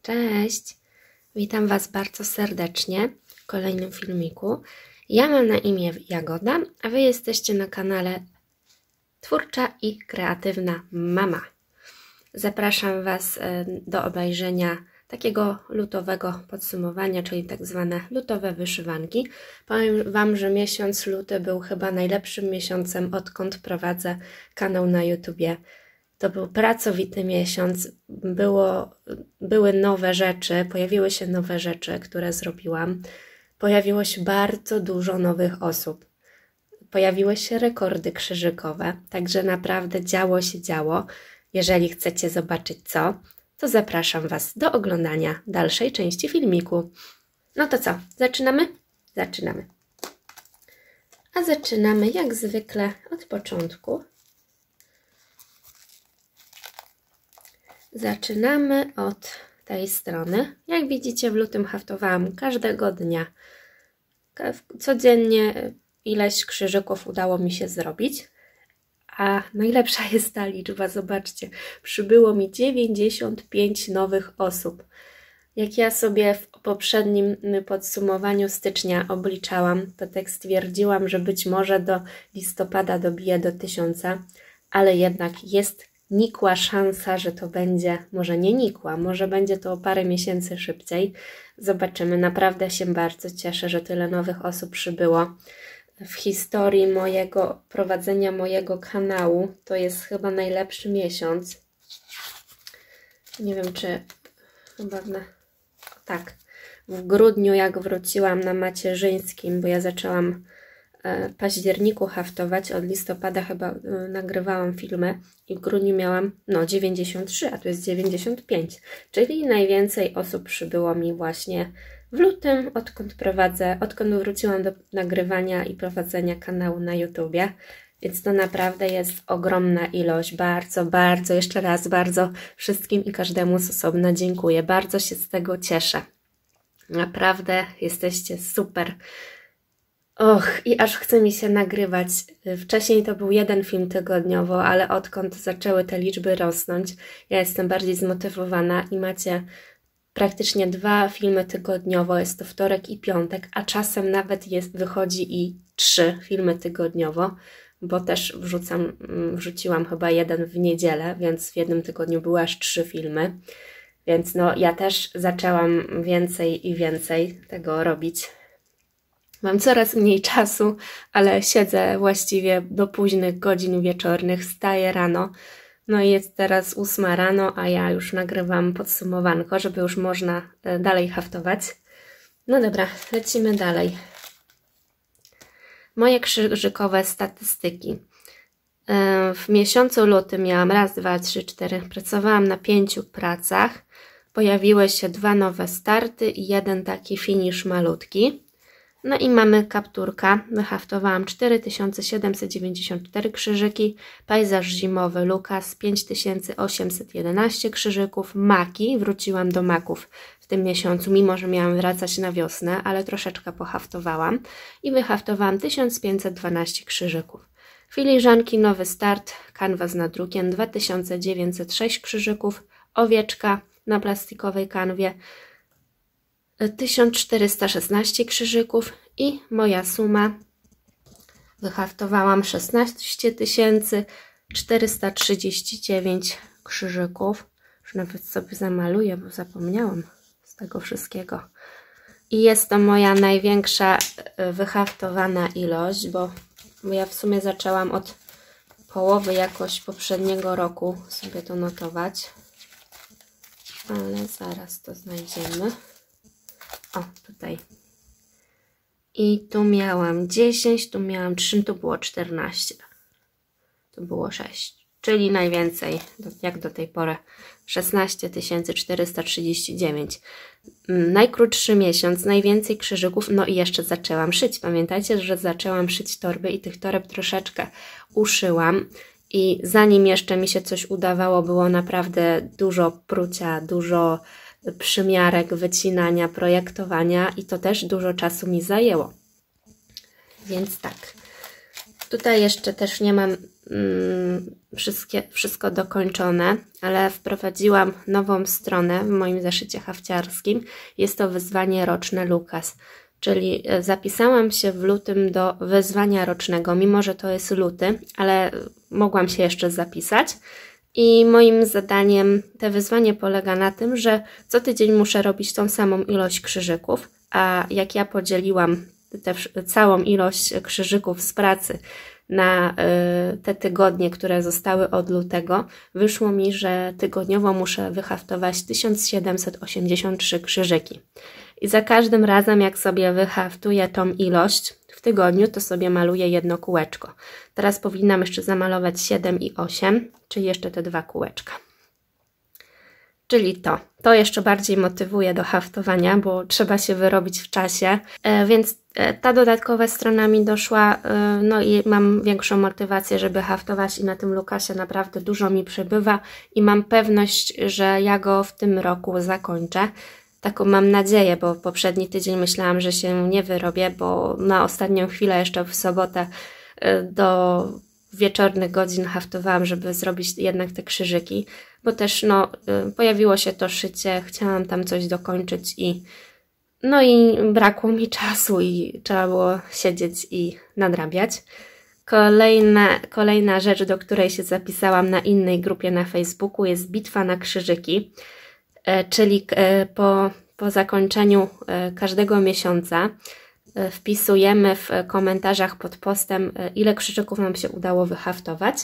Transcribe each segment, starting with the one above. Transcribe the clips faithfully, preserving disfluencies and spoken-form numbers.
Cześć! Witam Was bardzo serdecznie w kolejnym filmiku. Ja mam na imię Jagoda, a Wy jesteście na kanale Twórcza i Kreatywna Mama. Zapraszam Was do obejrzenia takiego lutowego podsumowania, czyli tak zwane lutowe wyszywanki. Powiem Wam, że miesiąc luty był chyba najlepszym miesiącem, odkąd prowadzę kanał na YouTubie. To był pracowity miesiąc, było, były nowe rzeczy, pojawiły się nowe rzeczy, które zrobiłam. Pojawiło się bardzo dużo nowych osób. Pojawiły się rekordy krzyżykowe, także naprawdę działo się działo. Jeżeli chcecie zobaczyć co, to zapraszam Was do oglądania dalszej części filmiku. No to co, zaczynamy? Zaczynamy. A zaczynamy jak zwykle od początku. Zaczynamy od tej strony. Jak widzicie, w lutym haftowałam każdego dnia. Codziennie ileś krzyżyków udało mi się zrobić. A najlepsza jest ta liczba, zobaczcie, przybyło mi dziewięćdziesiąt pięć nowych osób. Jak ja sobie w poprzednim podsumowaniu stycznia obliczałam, to tak stwierdziłam, że być może do listopada dobiję do tysiąca, ale jednak jest nikła szansa, że to będzie, może nie nikła, może będzie to o parę miesięcy szybciej. Zobaczymy, naprawdę się bardzo cieszę, że tyle nowych osób przybyło. W historii mojego prowadzenia mojego kanału to jest chyba najlepszy miesiąc. Nie wiem, czy chyba na, tak, w grudniu jak wróciłam na macierzyńskim, bo ja zaczęłam w październiku haftować, od listopada chyba nagrywałam filmy i w grudniu miałam no dziewięćdziesiąt trzy, a tu jest dziewięćdziesiąt pięć, czyli najwięcej osób przybyło mi właśnie w lutym, odkąd prowadzę, odkąd wróciłam do nagrywania i prowadzenia kanału na YouTubie, więc to naprawdę jest ogromna ilość. Bardzo, bardzo, jeszcze raz bardzo wszystkim i każdemu z osobna dziękuję. Bardzo się z tego cieszę. Naprawdę jesteście super. Och, i aż chce mi się nagrywać. Wcześniej to był jeden film tygodniowo, ale odkąd zaczęły te liczby rosnąć, ja jestem bardziej zmotywowana i macie praktycznie dwa filmy tygodniowo, jest to wtorek i piątek, a czasem nawet jest, wychodzi i trzy filmy tygodniowo, bo też wrzucam, wrzuciłam chyba jeden w niedzielę, więc w jednym tygodniu były aż trzy filmy, więc no ja też zaczęłam więcej i więcej tego robić. Mam coraz mniej czasu, ale siedzę właściwie do późnych godzin wieczornych, wstaję rano. No i jest teraz ósma rano, a ja już nagrywam podsumowanko, żeby już można dalej haftować. No dobra, lecimy dalej. Moje krzyżykowe statystyki. W miesiącu lutym miałam raz, dwa, trzy, cztery. Pracowałam na pięciu pracach. Pojawiły się dwa nowe starty i jeden taki finisz malutki. No i mamy kapturka, wyhaftowałam cztery tysiące siedemset dziewięćdziesiąt cztery krzyżyki, pejzaż zimowy Lukas pięć tysięcy osiemset jedenaście krzyżyków, maki, wróciłam do maków w tym miesiącu, mimo że miałam wracać na wiosnę, ale troszeczkę pohaftowałam i wyhaftowałam tysiąc pięćset dwanaście krzyżyków. Filiżanki, nowy start, kanwas nad drukiem dwa tysiące dziewięćset sześć krzyżyków, owieczka na plastikowej kanwie, tysiąc czterysta szesnaście krzyżyków i moja suma wyhaftowałam szesnaście tysięcy czterysta trzydzieści dziewięć krzyżyków. Już nawet sobie zamaluję, bo zapomniałam z tego wszystkiego. I jest to moja największa wyhaftowana ilość, bo, bo ja w sumie zaczęłam od połowy jakoś poprzedniego roku sobie to notować. Ale zaraz to znajdziemy. O, tutaj. I tu miałam dziesięć, tu miałam trzy, tu było czternaście. Tu było sześć. Czyli najwięcej, jak do tej pory, szesnaście tysięcy czterysta trzydzieści dziewięć. Najkrótszy miesiąc, najwięcej krzyżyków, no i jeszcze zaczęłam szyć. Pamiętajcie, że zaczęłam szyć torby i tych toreb troszeczkę uszyłam. I zanim jeszcze mi się coś udawało, było naprawdę dużo prucia, dużo przymiarek, wycinania, projektowania i to też dużo czasu mi zajęło. Więc tak, tutaj jeszcze też nie mam wszystkie, wszystko dokończone, ale wprowadziłam nową stronę w moim zeszycie hafciarskim. Jest to wyzwanie roczne Lukas, czyli zapisałam się w lutym do wyzwania rocznego, mimo że to jest luty, ale mogłam się jeszcze zapisać. I moim zadaniem te wyzwanie polega na tym, że co tydzień muszę robić tą samą ilość krzyżyków, a jak ja podzieliłam te, całą ilość krzyżyków z pracy na y, te tygodnie, które zostały od lutego, wyszło mi, że tygodniowo muszę wyhaftować tysiąc siedemset osiemdziesiąt trzy krzyżyki. I za każdym razem, jak sobie wyhaftuję tą ilość w tygodniu, to sobie maluję jedno kółeczko. Teraz powinnam jeszcze zamalować siedem i osiem, czyli jeszcze te dwa kółeczka. Czyli to. To jeszcze bardziej motywuje do haftowania, bo trzeba się wyrobić w czasie. E, więc e, ta dodatkowa strona mi doszła, e, no i mam większą motywację, żeby haftować i na tym Lukasie naprawdę dużo mi przybywa i mam pewność, że ja go w tym roku zakończę. Taką mam nadzieję, bo poprzedni tydzień myślałam, że się nie wyrobię, bo na ostatnią chwilę jeszcze w sobotę e, do wieczornych godzin haftowałam, żeby zrobić jednak te krzyżyki, bo też no, pojawiło się to szycie, chciałam tam coś dokończyć i no i brakło mi czasu i trzeba było siedzieć i nadrabiać. Kolejna, kolejna rzecz, do której się zapisałam na innej grupie na Facebooku, jest bitwa na krzyżyki, czyli po, po zakończeniu każdego miesiąca wpisujemy w komentarzach pod postem, ile krzyżyków nam się udało wyhaftować.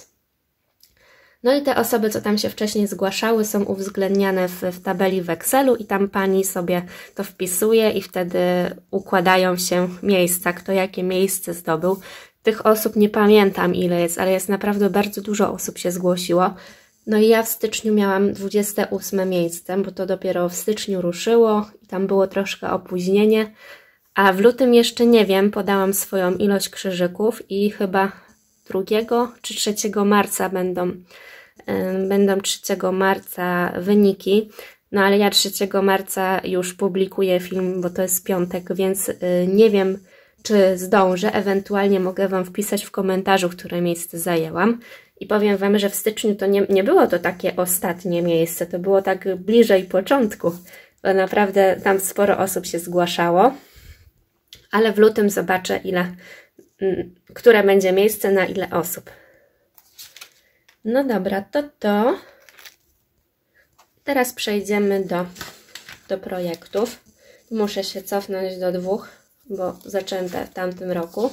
No i te osoby, co tam się wcześniej zgłaszały, są uwzględniane w, w tabeli w Excelu i tam pani sobie to wpisuje i wtedy układają się miejsca, kto jakie miejsce zdobył. Tych osób nie pamiętam ile jest, ale jest naprawdę bardzo dużo osób się zgłosiło. No i ja w styczniu miałam dwudzieste ósme miejsce, bo to dopiero w styczniu ruszyło i tam było troszkę opóźnienie. A w lutym jeszcze nie wiem, podałam swoją ilość krzyżyków i chyba drugiego czy trzeciego marca będą, yy, będą trzeciego marca wyniki. No ale ja trzeciego marca już publikuję film, bo to jest piątek, więc yy, nie wiem, czy zdążę. Ewentualnie mogę Wam wpisać w komentarzu, które miejsce zajęłam. I powiem Wam, że w styczniu to nie, nie było to takie ostatnie miejsce, to było tak bliżej początku, bo naprawdę tam sporo osób się zgłaszało. Ale w lutym zobaczę, ile, które będzie miejsce na ile osób. No dobra, to to. Teraz przejdziemy do, do projektów. Muszę się cofnąć do dwóch, bo zaczęte w tamtym roku.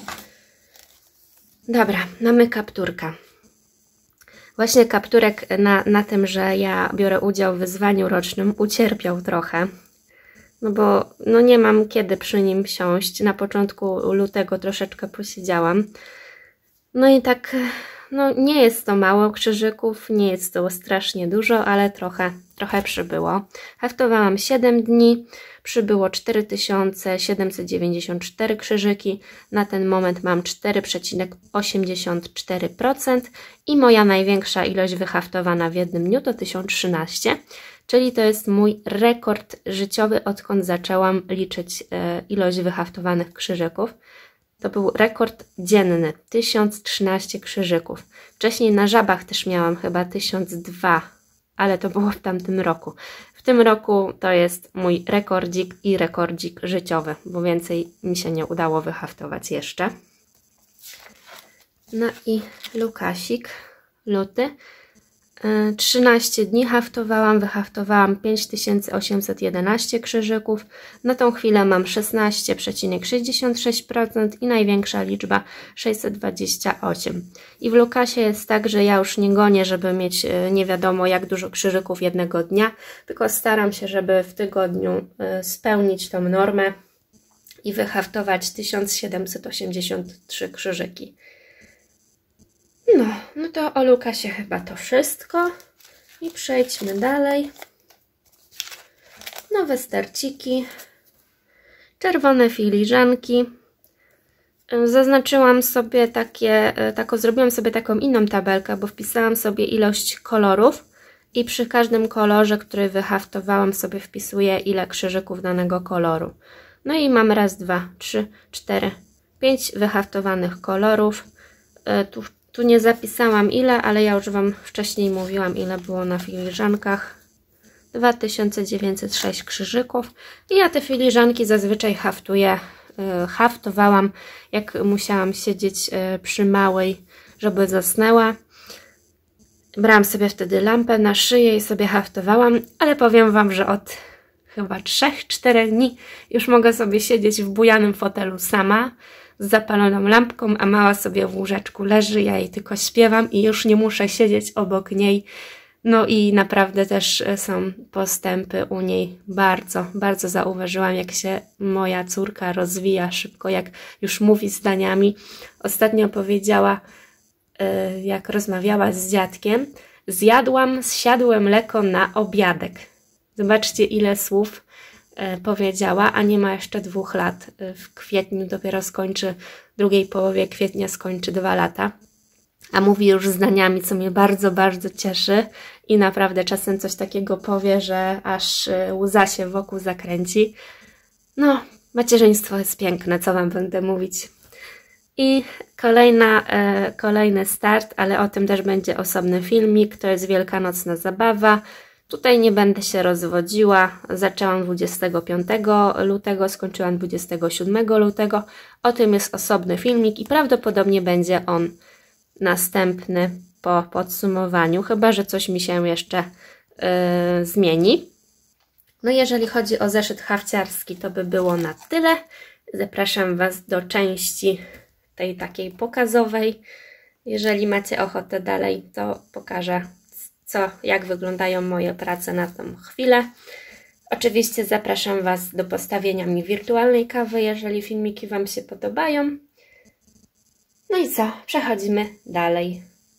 Dobra, mamy kapturka. Właśnie kapturek na, na tym, że ja biorę udział w wyzwaniu rocznym, ucierpiał trochę. No bo no nie mam kiedy przy nim siąść. Na początku lutego troszeczkę posiedziałam. No i tak, no nie jest to mało krzyżyków, nie jest to strasznie dużo, ale trochę, trochę przybyło. Haftowałam siedem dni, przybyło cztery tysiące siedemset dziewięćdziesiąt cztery krzyżyki. Na ten moment mam cztery przecinek osiemdziesiąt cztery procent i moja największa ilość wyhaftowana w jednym dniu to tysiąc trzynaście. Czyli to jest mój rekord życiowy, odkąd zaczęłam liczyć e, ilość wyhaftowanych krzyżyków. To był rekord dzienny, tysiąc trzynaście krzyżyków. Wcześniej na żabach też miałam chyba tysiąc dwa, ale to było w tamtym roku. W tym roku to jest mój rekordzik i rekordzik życiowy, bo więcej mi się nie udało wyhaftować jeszcze. No i Lukasik, luty. trzynaście dni haftowałam, wyhaftowałam pięć tysięcy osiemset jedenaście krzyżyków. Na tą chwilę mam szesnaście przecinek sześćdziesiąt sześć procent i największa liczba sześćset dwadzieścia osiem. I w Lukasie jest tak, że ja już nie gonię, żeby mieć nie wiadomo jak dużo krzyżyków jednego dnia, tylko staram się, żeby w tygodniu spełnić tą normę i wyhaftować tysiąc siedemset osiemdziesiąt trzy krzyżyki. No, no to o Lukasie chyba to wszystko i przejdźmy dalej. Nowe sterciki, czerwone filiżanki. Zaznaczyłam sobie takie, taką, zrobiłam sobie taką inną tabelkę, bo wpisałam sobie ilość kolorów i przy każdym kolorze, który wyhaftowałam, sobie wpisuję ile krzyżyków danego koloru. No i mam raz, dwa, trzy, cztery, pięć wyhaftowanych kolorów. Tu Tu nie zapisałam ile, ale ja już Wam wcześniej mówiłam, ile było na filiżankach. dwa tysiące dziewięćset sześć krzyżyków. I ja te filiżanki zazwyczaj haftuję. Yy, haftowałam, jak musiałam siedzieć yy, przy małej, żeby zasnęła. Brałam sobie wtedy lampę na szyję i sobie haftowałam, ale powiem Wam, że od chyba trzech czterech dni już mogę sobie siedzieć w bujanym fotelu sama, z zapaloną lampką, a mała sobie w łóżeczku leży, ja jej tylko śpiewam i już nie muszę siedzieć obok niej. No i naprawdę też są postępy u niej. Bardzo, bardzo zauważyłam, jak się moja córka rozwija szybko, jak już mówi zdaniami. Ostatnio powiedziała, jak rozmawiała z dziadkiem, zjadłam, zsiadłem mleko na obiadek. Zobaczcie, ile słów powiedziała, a nie ma jeszcze dwóch lat. W kwietniu dopiero skończy, w drugiej połowie kwietnia skończy dwa lata. A mówi już zdaniami, co mnie bardzo, bardzo cieszy i naprawdę czasem coś takiego powie, że aż łza się wokół zakręci. No, macierzyństwo jest piękne, co Wam będę mówić. I kolejna, e, kolejny start, ale o tym też będzie osobny filmik, to jest wielkanocna zabawa. Tutaj nie będę się rozwodziła, zaczęłam dwudziestego piątego lutego, skończyłam dwudziestego siódmego lutego. O tym jest osobny filmik i prawdopodobnie będzie on następny po podsumowaniu, chyba że coś mi się jeszcze yy, zmieni. No jeżeli chodzi o zeszyt hafciarski, to by było na tyle. Zapraszam Was do części tej takiej pokazowej. Jeżeli macie ochotę dalej, to pokażę, co, jak wyglądają moje prace na tą chwilę. Oczywiście zapraszam Was do postawienia mi wirtualnej kawy, jeżeli filmiki Wam się podobają. No i co? Przechodzimy dalej.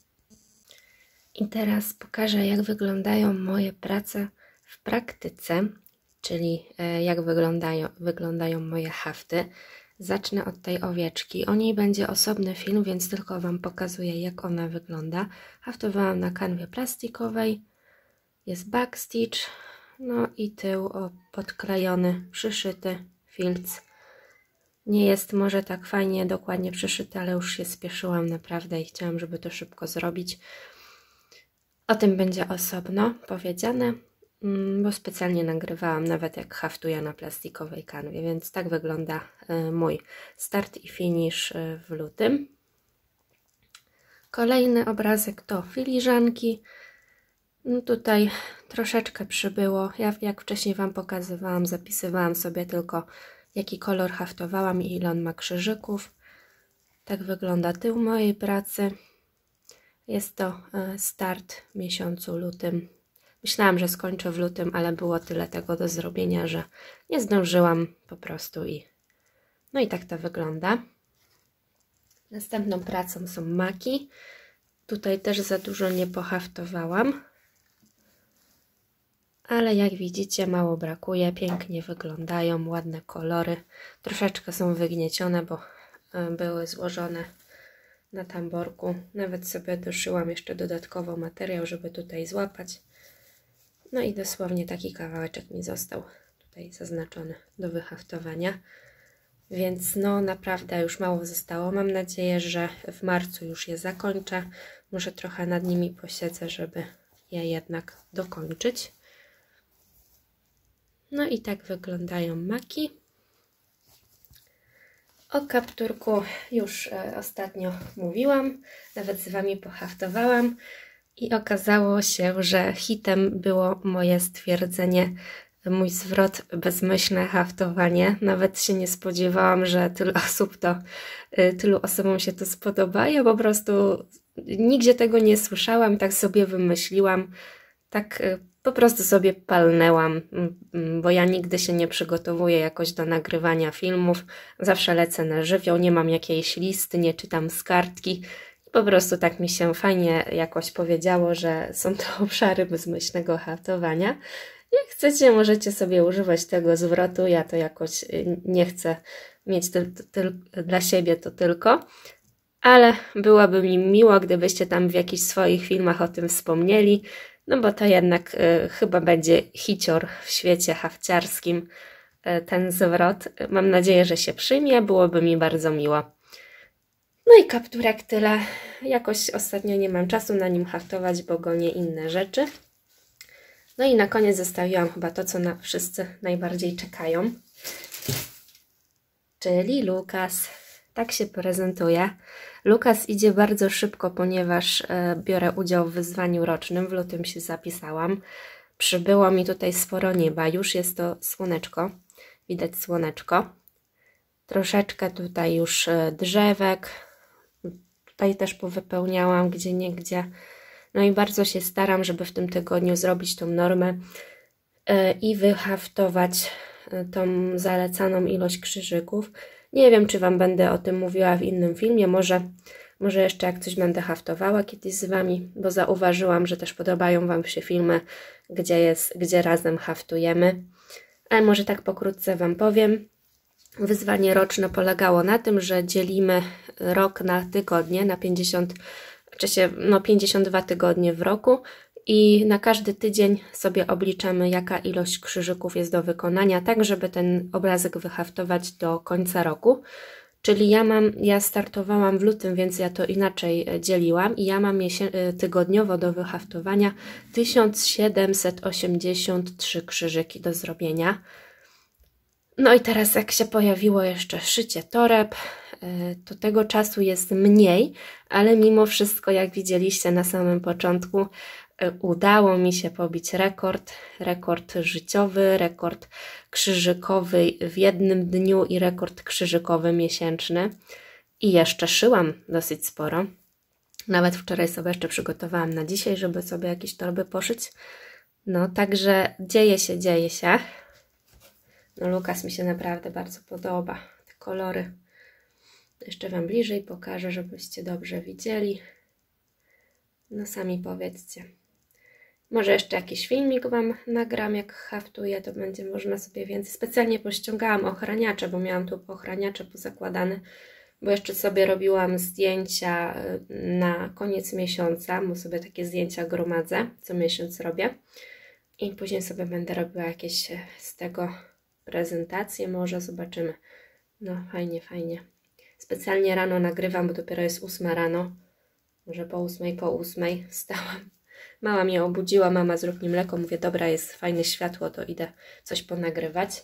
I teraz pokażę, jak wyglądają moje prace w praktyce, czyli jak wyglądają, wyglądają moje hafty. Zacznę od tej owieczki. O niej będzie osobny film, więc tylko Wam pokazuję, jak ona wygląda. Haftowałam na kanwie plastikowej. Jest backstitch. No i tył o, podklejony, przyszyty filc. Nie jest może tak fajnie, dokładnie przyszyty, ale już się spieszyłam naprawdę i chciałam, żeby to szybko zrobić. O tym będzie osobno powiedziane, bo specjalnie nagrywałam, nawet jak haftuję na plastikowej kanwie, więc tak wygląda mój start i finish w lutym. Kolejny obrazek to filiżanki. No tutaj troszeczkę przybyło. Ja, jak wcześniej Wam pokazywałam, zapisywałam sobie tylko, jaki kolor haftowałam i ile on ma krzyżyków. Tak wygląda tył mojej pracy. Jest to start w miesiącu lutym. Myślałam, że skończę w lutym, ale było tyle tego do zrobienia, że nie zdążyłam po prostu i no i tak to wygląda. Następną pracą są maki. Tutaj też za dużo nie pohaftowałam, ale jak widzicie, mało brakuje, pięknie wyglądają, ładne kolory. Troszeczkę są wygniecione, bo były złożone na tamborku. Nawet sobie doszyłam jeszcze dodatkowo materiał, żeby tutaj złapać. No i dosłownie taki kawałeczek mi został tutaj zaznaczony do wyhaftowania. Więc no naprawdę już mało zostało. Mam nadzieję, że w marcu już je zakończę. Może trochę nad nimi posiedzę, żeby je jednak dokończyć. No i tak wyglądają maki. O kapturku już e, ostatnio mówiłam, nawet z Wami pohaftowałam i okazało się, że hitem było moje stwierdzenie, mój zwrot bezmyślne haftowanie. Nawet się nie spodziewałam, że tylu osób to, y, tylu osobom się to spodoba. Ja po prostu nigdzie tego nie słyszałam, tak sobie wymyśliłam, tak y, po prostu sobie palnęłam, bo ja nigdy się nie przygotowuję jakoś do nagrywania filmów. Zawsze lecę na żywioł, nie mam jakiejś listy, nie czytam z kartki. Po prostu tak mi się fajnie jakoś powiedziało, że są to obszary bezmyślnego haftowania. Jak chcecie, możecie sobie używać tego zwrotu. Ja to jakoś nie chcę mieć ty, ty, dla siebie to tylko. Ale byłoby mi miło, gdybyście tam w jakichś swoich filmach o tym wspomnieli. No bo to jednak y, chyba będzie hicior w świecie hafciarskim y, ten zwrot. Mam nadzieję, że się przyjmie. Byłoby mi bardzo miło. No i kapturek tyle. Jakoś ostatnio nie mam czasu na nim haftować, bo gonię inne rzeczy. No i na koniec zostawiłam chyba to, co na wszyscy najbardziej czekają. Czyli Lukas. Tak się prezentuje. Lukas idzie bardzo szybko, ponieważ e, biorę udział w wyzwaniu rocznym. W lutym się zapisałam. Przybyło mi tutaj sporo nieba. Już jest to słoneczko. Widać słoneczko. Troszeczkę tutaj już e, drzewek. Tutaj też powypełniałam gdzie niegdzie. No i bardzo się staram, żeby w tym tygodniu zrobić tą normę e, i wyhaftować e, tą zalecaną ilość krzyżyków. Nie wiem, czy Wam będę o tym mówiła w innym filmie, może, może jeszcze jak coś będę haftowała kiedyś z Wami, bo zauważyłam, że też podobają Wam się filmy, gdzie, jest, gdzie razem haftujemy. Ale może tak pokrótce Wam powiem. Wyzwanie roczne polegało na tym, że dzielimy rok na tygodnie, na pięćdziesiąt, czy się, no pięćdziesiąt dwa tygodnie w roku i na każdy tydzień sobie obliczamy, jaka ilość krzyżyków jest do wykonania, tak żeby ten obrazek wyhaftować do końca roku. Czyli ja mam, ja startowałam w lutym, więc ja to inaczej dzieliłam i ja mam tygodniowo do wyhaftowania tysiąc siedemset osiemdziesiąt trzy krzyżyki do zrobienia. No i teraz jak się pojawiło jeszcze szycie toreb, to tego czasu jest mniej, ale mimo wszystko, jak widzieliście na samym początku, udało mi się pobić rekord, rekord życiowy, rekord krzyżykowy w jednym dniu i rekord krzyżykowy miesięczny. I jeszcze szyłam dosyć sporo. Nawet wczoraj sobie jeszcze przygotowałam na dzisiaj, żeby sobie jakieś torby poszyć. No także dzieje się, dzieje się. No Lukas mi się naprawdę bardzo podoba. Te kolory. Jeszcze Wam bliżej pokażę, żebyście dobrze widzieli. No sami powiedzcie. Może jeszcze jakiś filmik Wam nagram, jak haftuję, to będzie można sobie więcej. Specjalnie pościągałam ochraniacze, bo miałam tu ochraniacze pozakładane, bo jeszcze sobie robiłam zdjęcia na koniec miesiąca, bo sobie takie zdjęcia gromadzę, co miesiąc robię. I później sobie będę robiła jakieś z tego prezentacje, może zobaczymy. No fajnie, fajnie. Specjalnie rano nagrywam, bo dopiero jest ósma rano. Może po ósmej, po ósmej wstałam. Mama mnie obudziła, mama zrób mi mleko. Mówię, dobra, jest fajne światło, to idę coś ponagrywać.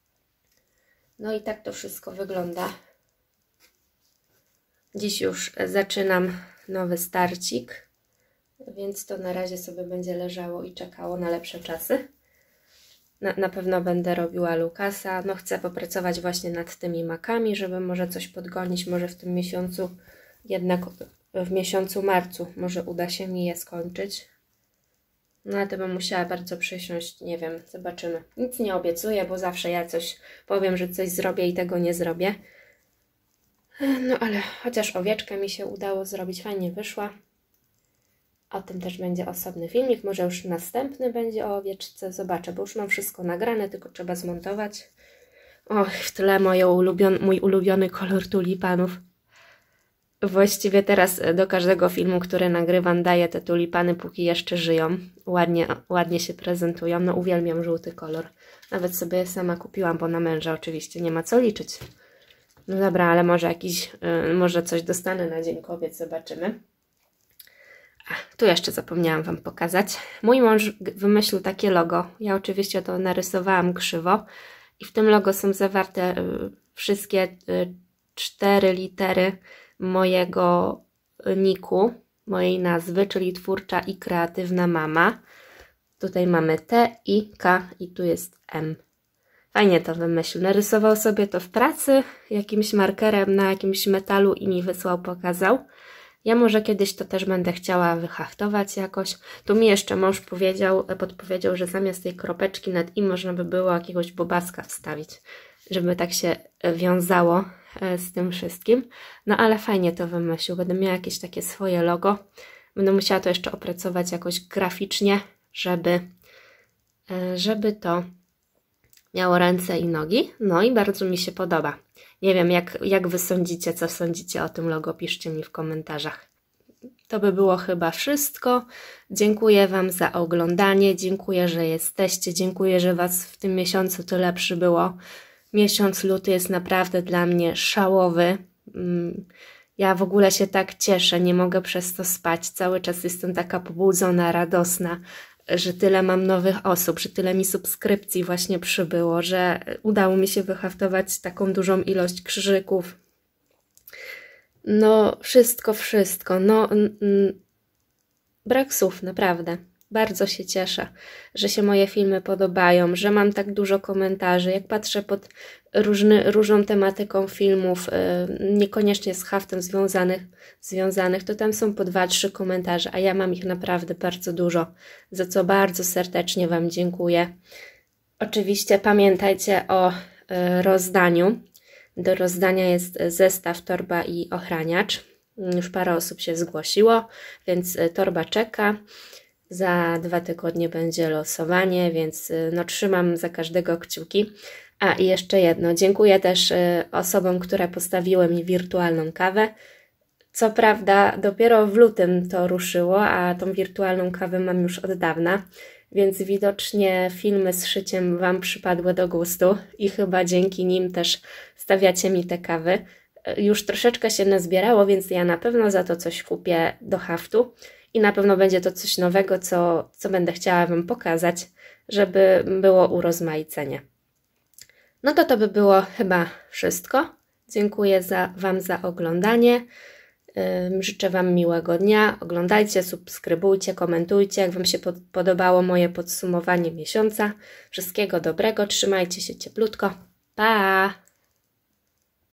No i tak to wszystko wygląda. Dziś już zaczynam nowy starcik, więc to na razie sobie będzie leżało i czekało na lepsze czasy. Na, na pewno będę robiła Lukasa. No chcę popracować właśnie nad tymi makami, żeby może coś podgonić. Może w tym miesiącu, jednak w miesiącu marcu może uda się mi je skończyć. No ale to bym musiała bardzo przysiąść, nie wiem, zobaczymy. Nic nie obiecuję, bo zawsze ja coś powiem, że coś zrobię i tego nie zrobię. No ale chociaż owieczkę mi się udało zrobić, fajnie wyszła. O tym też będzie osobny filmik, może już następny będzie o owieczce, zobaczę, bo już mam wszystko nagrane, tylko trzeba zmontować. Och, w tle moje ulubiony, mój ulubiony kolor tulipanów. Właściwie teraz do każdego filmu, który nagrywam, daję te tulipany, póki jeszcze żyją. Ładnie, ładnie się prezentują, no uwielbiam żółty kolor. Nawet sobie sama kupiłam, bo na męża oczywiście nie ma co liczyć. No dobra, ale może jakiś, yy, może coś dostanę na Dzień Kobiet, zobaczymy. A, tu jeszcze zapomniałam Wam pokazać. Mój mąż wymyślił takie logo. Ja oczywiście to narysowałam krzywo. I w tym logo są zawarte y, wszystkie y, cztery litery mojego niku, mojej nazwy, czyli Twórcza i Kreatywna Mama. Tutaj mamy T, I, K i tu jest M. Fajnie to wymyślił. Narysował sobie to w pracy jakimś markerem na jakimś metalu i mi wysłał, pokazał. Ja może kiedyś to też będę chciała wyhaftować jakoś. Tu mi jeszcze mąż powiedział, podpowiedział, że zamiast tej kropeczki nad i można by było jakiegoś bobaska wstawić, żeby tak się wiązało z tym wszystkim. No ale fajnie to wymyślił. Będę miała jakieś takie swoje logo. Będę musiała to jeszcze opracować jakoś graficznie, żeby, żeby to miało ręce i nogi. No i bardzo mi się podoba. Nie wiem, jak, jak Wy sądzicie, co sądzicie o tym logo, piszcie mi w komentarzach. To by było chyba wszystko. Dziękuję Wam za oglądanie, dziękuję, że jesteście, dziękuję, że Was w tym miesiącu tyle przybyło. Miesiąc luty jest naprawdę dla mnie szałowy. Ja w ogóle się tak cieszę, nie mogę przez to spać. Cały czas jestem taka pobudzona, radosna, że tyle mam nowych osób, że tyle mi subskrypcji właśnie przybyło, że udało mi się wyhaftować taką dużą ilość krzyżyków. No, wszystko, wszystko. No, brak słów, naprawdę. Bardzo się cieszę, że się moje filmy podobają, że mam tak dużo komentarzy. Jak patrzę pod różny, różną tematyką filmów, yy, niekoniecznie z haftem związanych, związanych, to tam są po dwa, trzy komentarze, a ja mam ich naprawdę bardzo dużo, za co bardzo serdecznie Wam dziękuję. Oczywiście pamiętajcie o yy, rozdaniu. Do rozdania jest zestaw, torba i ochraniacz. Już parę osób się zgłosiło, więc torba czeka. Za dwa tygodnie będzie losowanie, więc no, trzymam za każdego kciuki. A i jeszcze jedno, dziękuję też osobom, które postawiły mi wirtualną kawę. Co prawda dopiero w lutym to ruszyło, a tą wirtualną kawę mam już od dawna, więc widocznie filmy z szyciem Wam przypadły do gustu i chyba dzięki nim też stawiacie mi te kawy. Już troszeczkę się nazbierało, więc ja na pewno za to coś kupię do haftu i na pewno będzie to coś nowego, co, co będę chciała Wam pokazać, żeby było urozmaicenie. No to to by było chyba wszystko. Dziękuję za, Wam za oglądanie. Życzę Wam miłego dnia. Oglądajcie, subskrybujcie, komentujcie, jak Wam się pod, podobało moje podsumowanie miesiąca. Wszystkiego dobrego, trzymajcie się cieplutko. Pa!